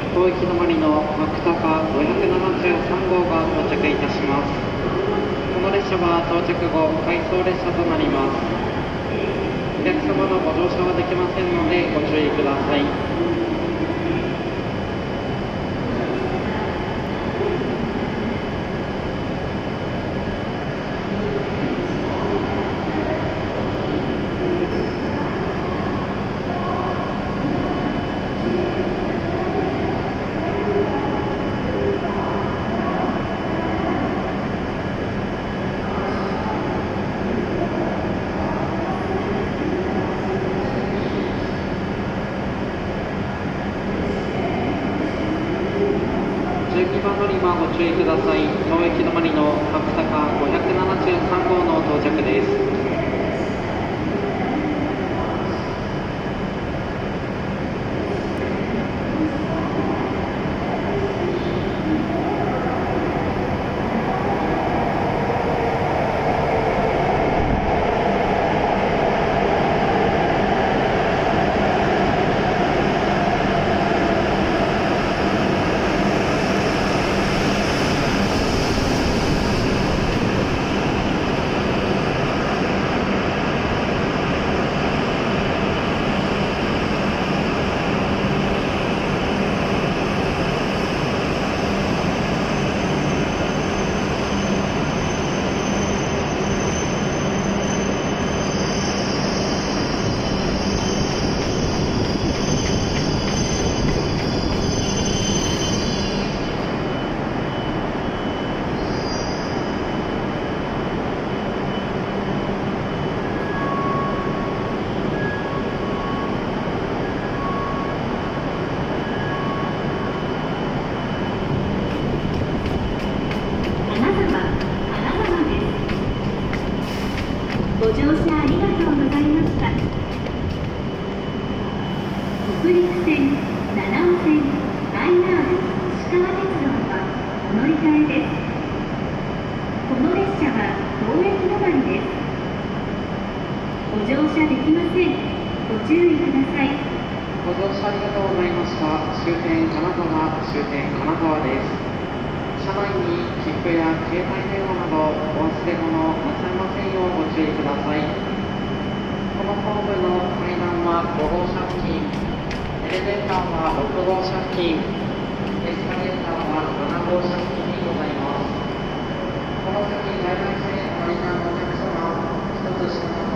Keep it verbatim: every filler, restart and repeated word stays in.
当行き止まりのマクタカごひゃくななじゅうさんごうが到着いたします。この列車は到着後、回送列車となります。お客様のご乗車はできませんのでご注意ください。じゅうにばん乗り場ご注意ください。当行き止まりのマクタカごひゃくななじゅうさんごうの到着です。 ご乗車ありがとうございました。北陸線、七尾線、アイアール、石川鉄道はお乗り換えです。この列車は当駅止まりです。ご乗車できません。ご注意ください。 ご乗車ありがとうございました。終点金沢、終点金沢です。車内に切符や携帯電話などお忘れ物なさいませんようご注意ください。このホームの階段はごごうしゃ付近、エレベーターはろくごうしゃ付近、エスカレーターはななごうしゃ付近にございます。この先在来線お乗り換えのお客様、一つ下の